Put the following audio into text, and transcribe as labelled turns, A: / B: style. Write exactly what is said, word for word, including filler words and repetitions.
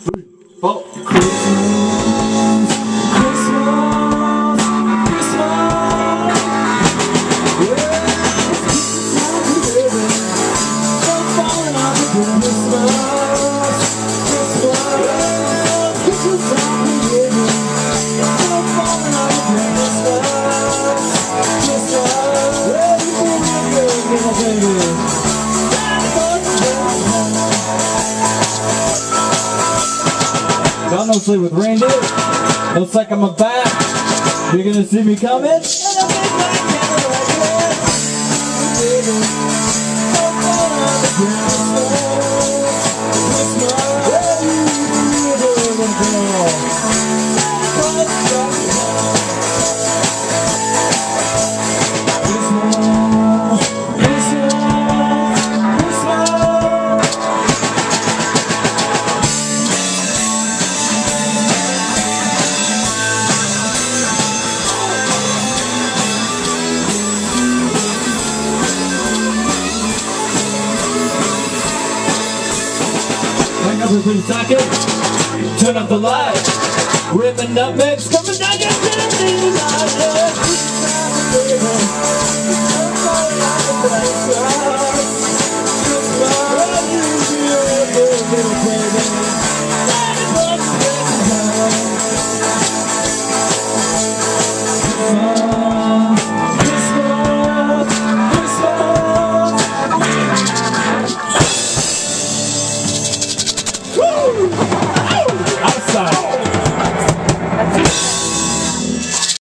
A: three, four. Christmas, Christmas, Christmas. Yeah, I'm falling off the Christmas, Christmas, Christmas time we living. I'm falling off the Christmas, Christmas. Yeah, you feel real good, baby. Y'all don't sleep with Randy. Looks like I'm a bat. You're gonna see me coming. And I'm in my camera like this. I'm falling on the Christmas, Christmas. Hey, little girl. Everything socket, turn up the light, ripping up mix, coming down, get to the thing, I'm falling out of the